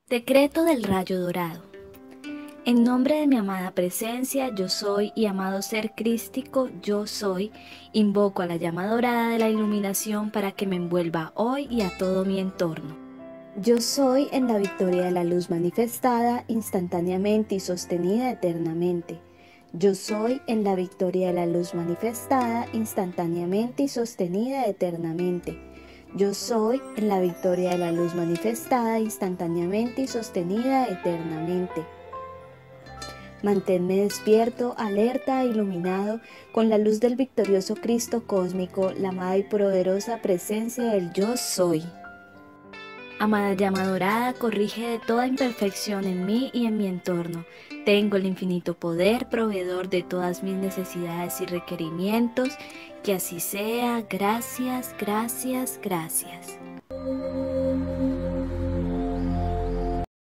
Decreto del rayo dorado. En nombre de mi amada presencia, yo soy, y amado ser crístico, yo soy, invoco a la llama dorada de la iluminación para que me envuelva hoy y a todo mi entorno. Yo soy en la victoria de la luz manifestada instantáneamente y sostenida eternamente. Yo soy en la victoria de la luz manifestada instantáneamente y sostenida eternamente. Yo soy en la victoria de la luz manifestada instantáneamente y sostenida eternamente. Manténme despierto, alerta e iluminado con la luz del victorioso Cristo cósmico, la amada y poderosa presencia del Yo Soy. Amada llama dorada, corrige de toda imperfección en mí y en mi entorno. Tengo el infinito poder, proveedor de todas mis necesidades y requerimientos. Que así sea. Gracias, gracias, gracias.